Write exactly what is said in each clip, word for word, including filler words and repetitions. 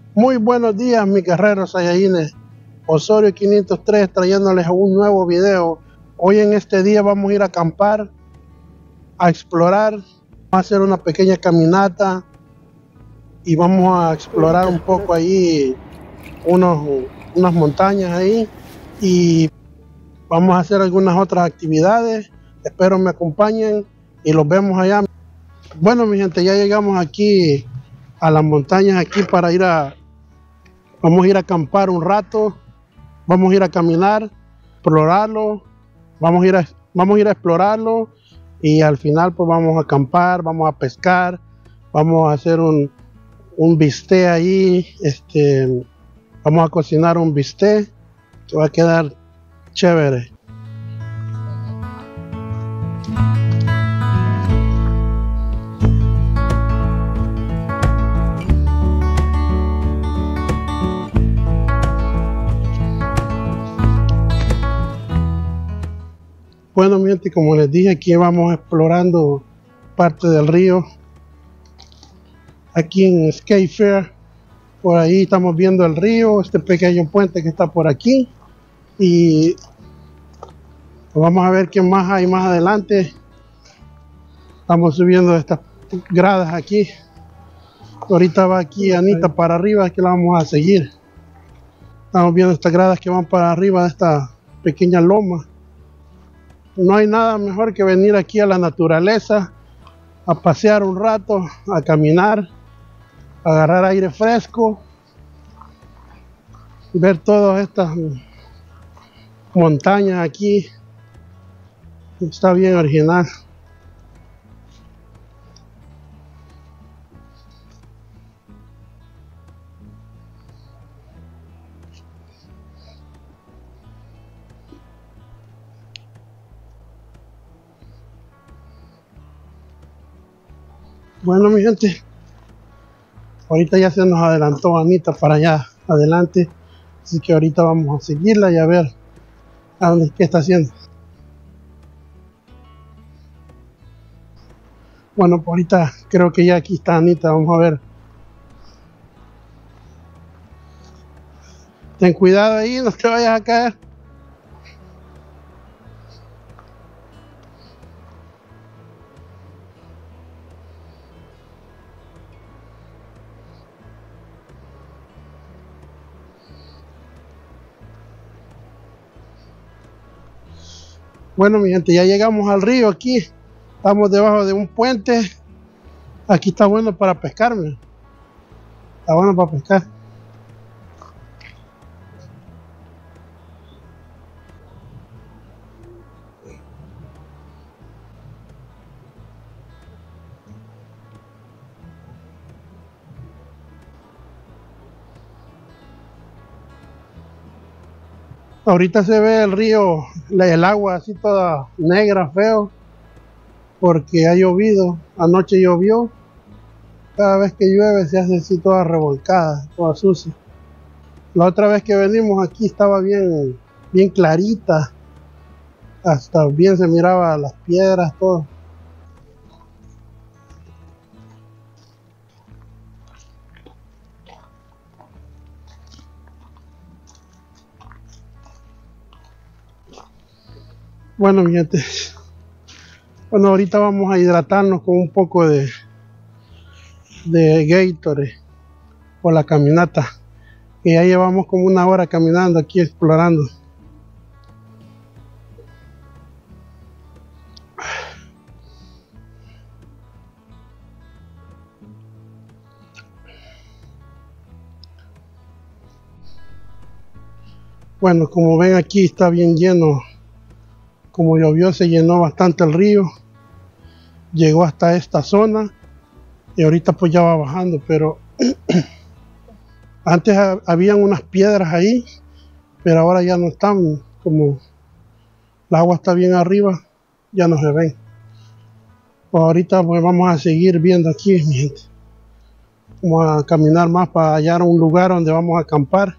Muy buenos días, mis guerreros saiyajines. Osorio quinientos tres trayéndoles un nuevo video. Hoy en este día vamos a ir a acampar, a explorar, vamos a hacer una pequeña caminata y vamos a explorar un poco ahí unos, unas montañas ahí y vamos a hacer algunas otras actividades. Espero me acompañen y los vemos allá. Bueno, mi gente, ya llegamos aquí a las montañas aquí para ir a, vamos a ir a acampar un rato. Vamos a ir a caminar, explorarlo, vamos a ir a, vamos a ir a explorarlo y al final pues vamos a acampar, vamos a pescar, vamos a hacer un, un bistec ahí, este, vamos a cocinar un bistec que va a quedar chévere. Bueno, mi gente, como les dije, aquí vamos explorando parte del río, aquí en Skate Fair. Por ahí estamos viendo el río, este pequeño puente que está por aquí, y vamos a ver qué más hay más adelante. Estamos subiendo estas gradas aquí. Ahorita va aquí Anita para arriba, que la vamos a seguir. Estamos viendo estas gradas que van para arriba de esta pequeña loma. No hay nada mejor que venir aquí a la naturaleza, a pasear un rato, a caminar, a agarrar aire fresco, ver todas estas montañas aquí. Está bien original. Bueno, mi gente, ahorita ya se nos adelantó Anita para allá adelante, así que ahorita vamos a seguirla y a ver a dónde, qué está haciendo. Bueno, pues ahorita creo que ya aquí está Anita, vamos a ver. Ten cuidado ahí, no te vayas a caer. Bueno, mi gente, ya llegamos al río aquí. Estamos debajo de un puente. Aquí está bueno para pescar, mira. Está bueno para pescar. Ahorita se ve el río, el agua así toda negra, feo, porque ha llovido. Anoche llovió. Cada vez que llueve se hace así toda revolcada, toda sucia. La otra vez que venimos aquí estaba bien, bien clarita. Hasta bien se miraba las piedras, todo. Bueno, mi gente, bueno, ahorita vamos a hidratarnos con un poco de, de Gatorade por la caminata. Que ya llevamos como una hora caminando aquí, explorando. Bueno, como ven aquí está bien lleno. Como llovió se llenó bastante el río. Llegó hasta esta zona. Y ahorita pues ya va bajando, pero antes ha, habían unas piedras ahí, pero ahora ya no están. Como el agua está bien arriba, ya no se ven. Pues ahorita pues vamos a seguir viendo aquí, mi gente. Vamos a caminar más para hallar un lugar donde vamos a acampar.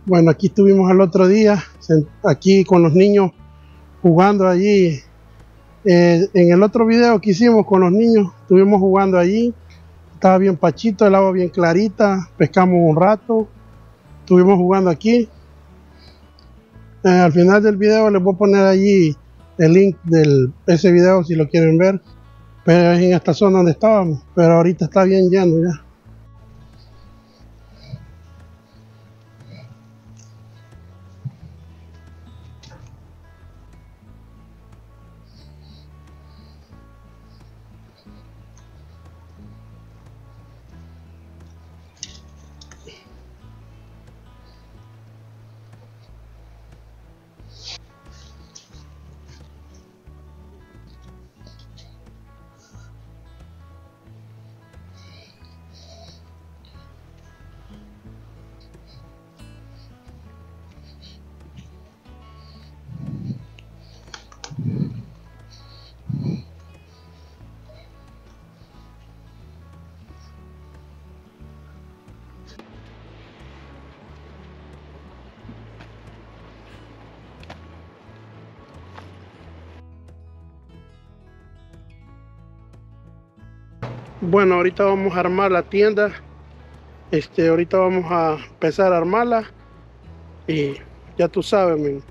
Bueno, aquí estuvimos el otro día, aquí con los niños jugando allí. Eh, en el otro video que hicimos con los niños, estuvimos jugando allí. Estaba bien pachito, el agua bien clarita, pescamos un rato, estuvimos jugando aquí. Eh, al final del video les voy a poner allí el link de ese video si lo quieren ver. Pero es en esta zona donde estábamos, pero ahorita está bien lleno ya. Bueno, ahorita vamos a armar la tienda. Este, ahorita vamos a empezar a armarla. Y ya tú sabes, men.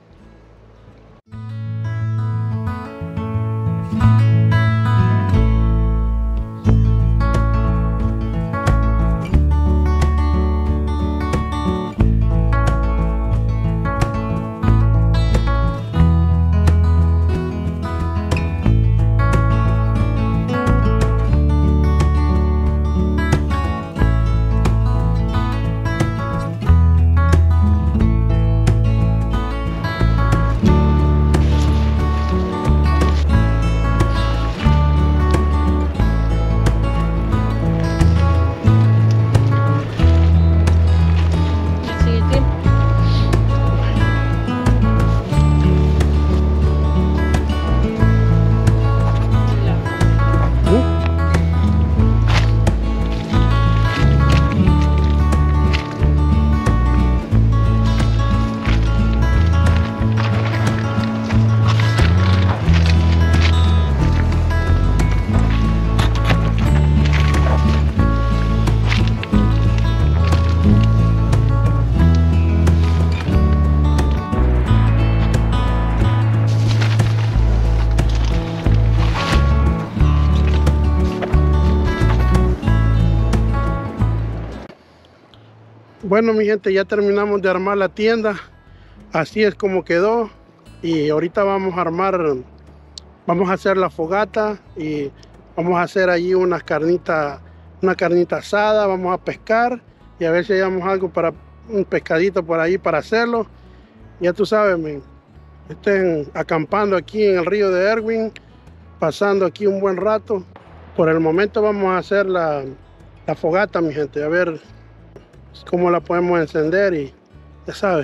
Bueno, mi gente, ya terminamos de armar la tienda. Así es como quedó. Y ahorita vamos a armar, vamos a hacer la fogata y vamos a hacer allí unas carnitas, una carnita asada. Vamos a pescar y a ver si hallamos algo para un pescadito por ahí para hacerlo. Ya tú sabes, men, estén acampando aquí en el río de Erwin, pasando aquí un buen rato. Por el momento vamos a hacer la, la fogata, mi gente, a ver cómo la podemos encender y ya sabes.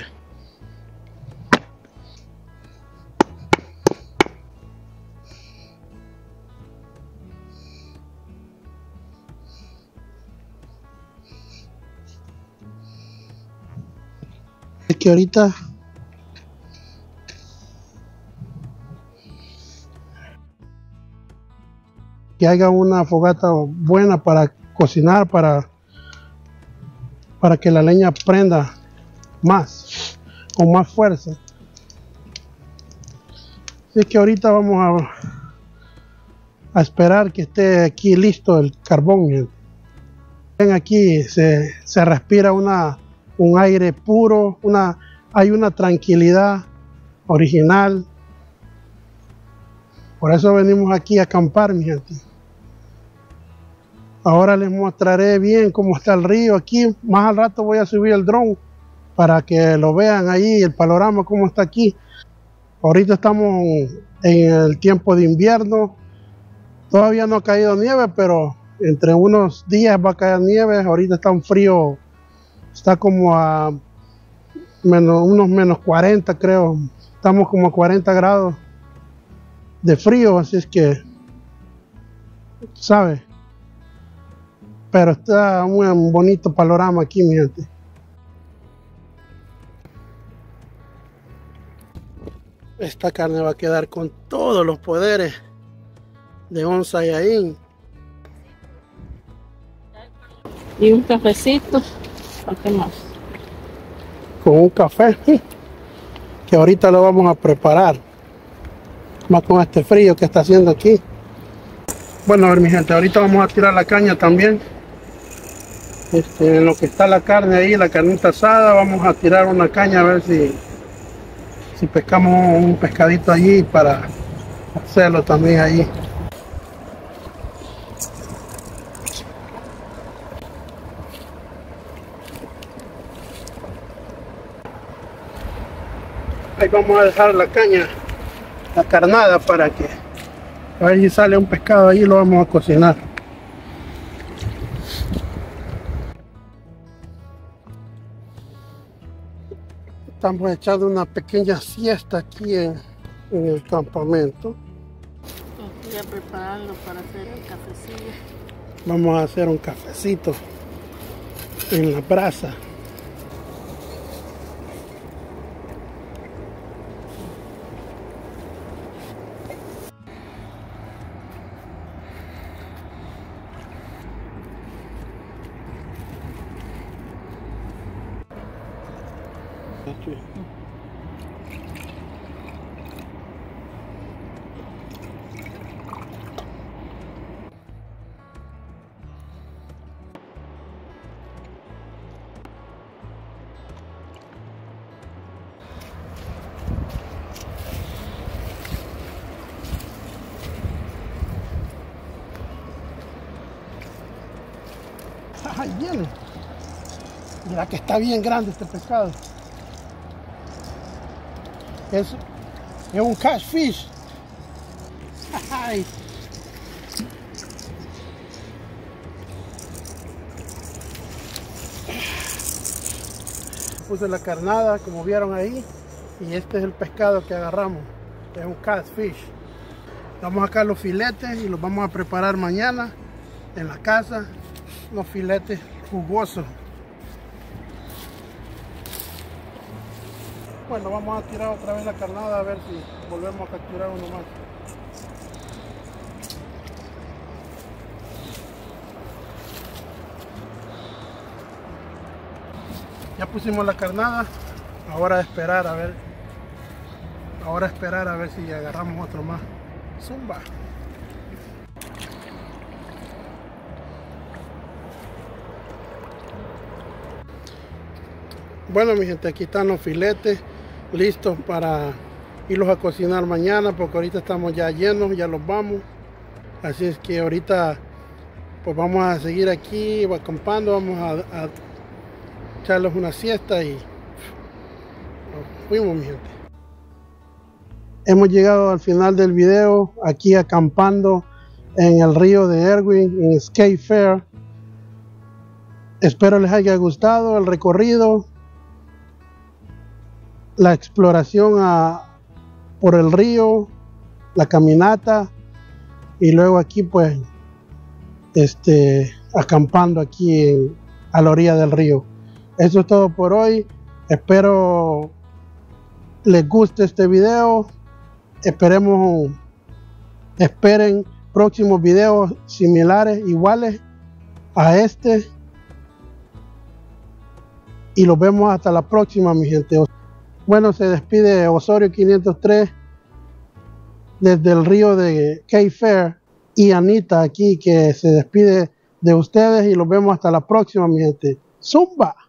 Es que ahorita que haya una fogata buena para cocinar, para para que la leña prenda más, con más fuerza. Así que ahorita vamos a, a esperar que esté aquí listo el carbón. Ven, aquí se, se respira una, un aire puro, una, hay una tranquilidad original. Por eso venimos aquí a acampar, mi gente. Ahora les mostraré bien cómo está el río aquí. Más al rato voy a subir el dron para que lo vean ahí, el panorama cómo está aquí. Ahorita estamos en el tiempo de invierno. Todavía no ha caído nieve, pero entre unos días va a caer nieve. Ahorita está un frío, está como a menos, unos menos cuarenta, creo. Estamos como a cuarenta grados de frío, así es que, ¿sabes? Pero está un bonito panorama aquí, mi gente. Esta carne va a quedar con todos los poderes de un Saiyajin. Y un cafecito. ¿Qué más? Con un café que ahorita lo vamos a preparar. Más con este frío que está haciendo aquí. Bueno, a ver mi gente, ahorita vamos a tirar la caña también. Este, en lo que está la carne ahí, la carnita asada, vamos a tirar una caña a ver si si pescamos un pescadito allí para hacerlo también allí. Ahí vamos a dejar la caña, la carnada, para que a ver si sale un pescado ahí, lo vamos a cocinar. Estamos echando una pequeña siesta aquí en, en el campamento. Estoy preparando para hacer el cafecillo. Vamos a hacer un cafecito en la brasa. Ay, bien. Mira que está bien grande este pescado. Es, es un catfish. Ay. Puse la carnada como vieron ahí, y este es el pescado que agarramos. Es un catfish. Vamos a sacar los filetes y los vamos a preparar mañana en la casa. Los filetes jugosos. Bueno, vamos a tirar otra vez la carnada a ver si volvemos a capturar uno más. Ya pusimos la carnada, ahora esperar a ver, ahora esperar a ver si agarramos otro más. Zumba. Bueno mi gente, aquí están los filetes listos para irlos a cocinar mañana, porque ahorita estamos ya llenos, ya los vamos. Así es que ahorita pues vamos a seguir aquí acampando, vamos a, a echarles una siesta y nos fuimos mi gente. Hemos llegado al final del video, aquí acampando en el río de Erwin, en Skate Fair. Espero les haya gustado el recorrido, la exploración a, por el río, la caminata, y luego aquí pues este acampando aquí en, a la orilla del río. Eso es todo por hoy. Espero les guste este video. Esperemos esperen próximos videos similares, iguales a este, y los vemos hasta la próxima mi gente. Bueno, se despide Osorio quinientos tres desde el río de Skate Fair, y Anita aquí que se despide de ustedes, y los vemos hasta la próxima mi gente. Zumba.